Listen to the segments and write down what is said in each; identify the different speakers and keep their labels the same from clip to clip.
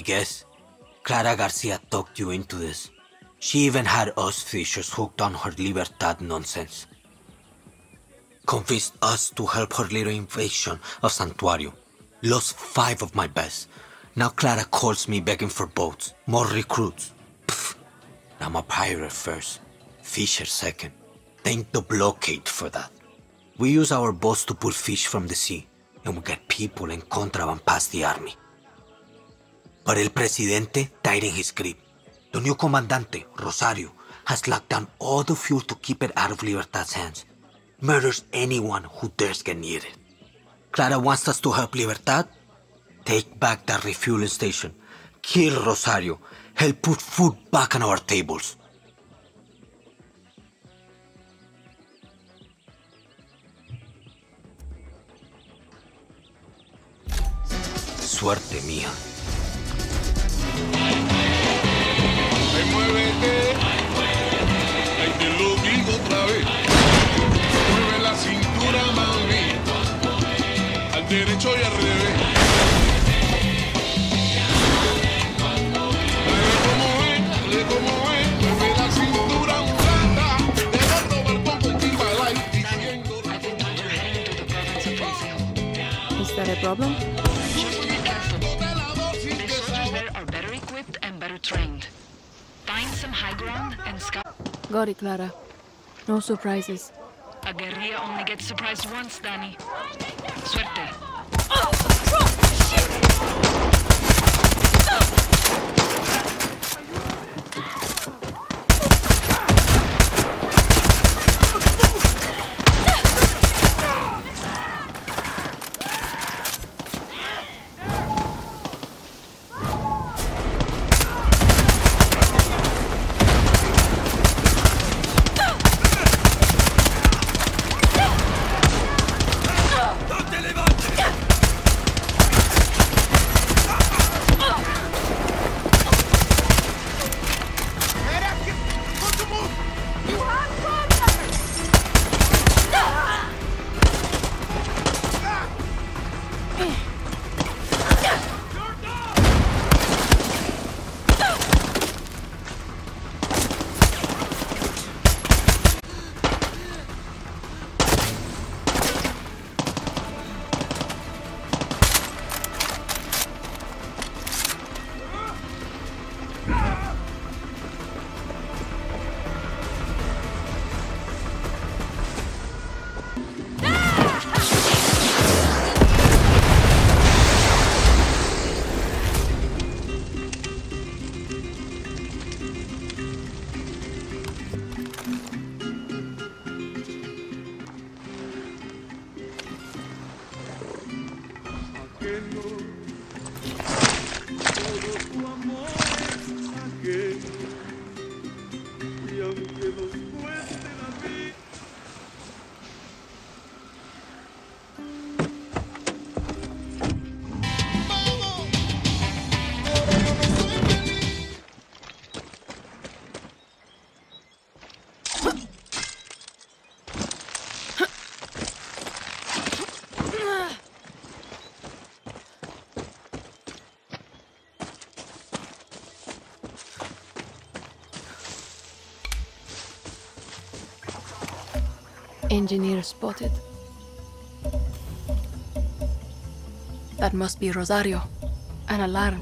Speaker 1: guess Clara Garcia talked you into this. She even had us Fishers hooked on her Libertad nonsense. Convinced us to help her little invasion of Santuario. Lost 5 of my best. Now Clara calls me begging for boats, more recruits. Pfft. I'm a pirate first, Fisher second. Thank the blockade for that. We use our boats to pull fish from the sea, and we get people and contraband past the army. But El Presidente tightened his grip. The new Comandante, Rosario, has locked down all the fuel to keep it out of Libertad's hands. Murders anyone who dares get near it. Clara wants us to help Libertad? Take back that refueling station. Kill Rosario. Help put food back on our tables. Suerte mía.
Speaker 2: Ay, muévete. Ay, te lo digo otra vez. Mueve la cintura, mami. Al derecho y al revés. Dale como es. Mueve la cintura, mulata. Dejando balcón con Timbalay diciendo.
Speaker 3: I think we're heading to the province of Trujillo.
Speaker 4: Is that a problem?
Speaker 3: Just be careful. The soldiers there are better equipped and better trained. Find some high ground and scout.
Speaker 4: Got it, Clara. No surprises.
Speaker 3: A guerrilla only gets surprised once, Danny. Suerte.
Speaker 4: Engineer spotted. That must be Rosario. An alarm.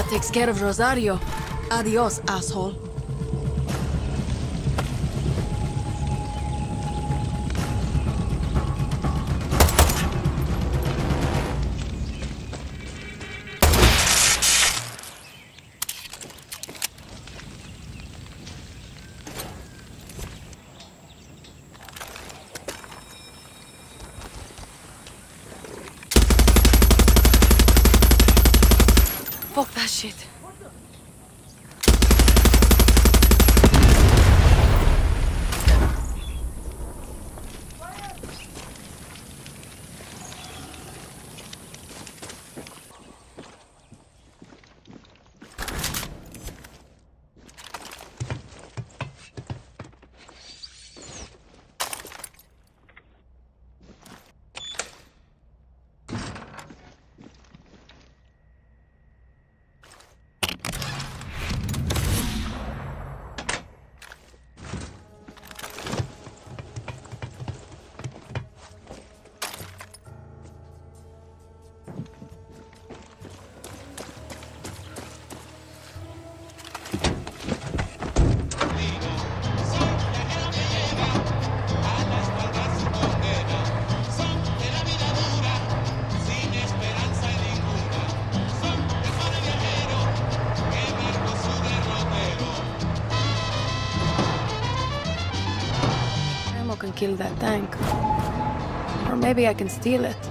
Speaker 4: takes care of Rosario. Adios, asshole. Fuck that shit. Can kill that tank. Or maybe I can steal it.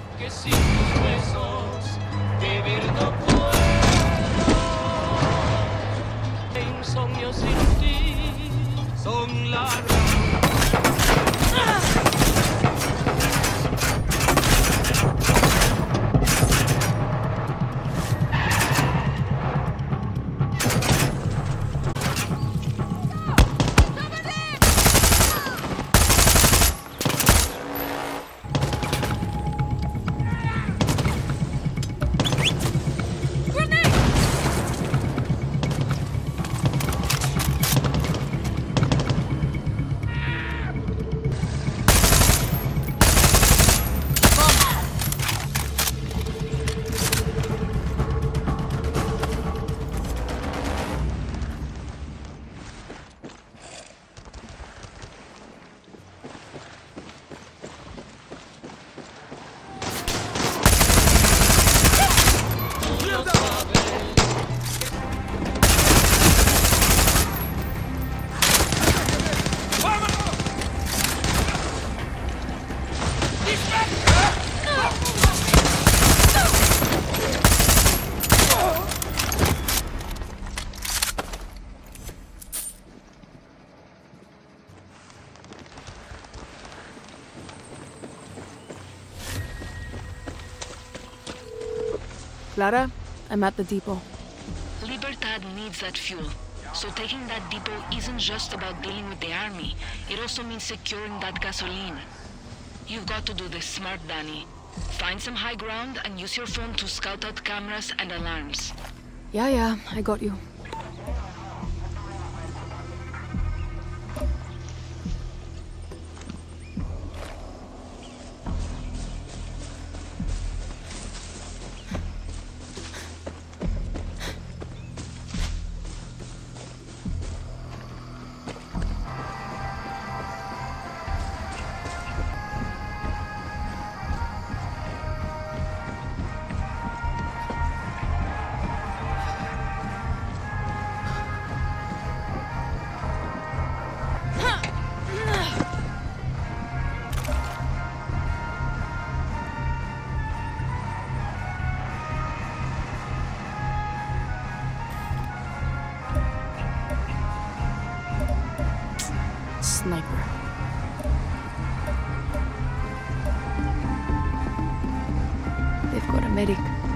Speaker 4: Clara, I'm at the depot.
Speaker 3: Libertad needs that fuel. So taking that depot isn't just about dealing with the army. It also means securing that gasoline. You've got to do this smart, Danny. Find some high ground and use your phone to scout out cameras and alarms.
Speaker 4: Yeah, I got you. Sniper. They've got a medic.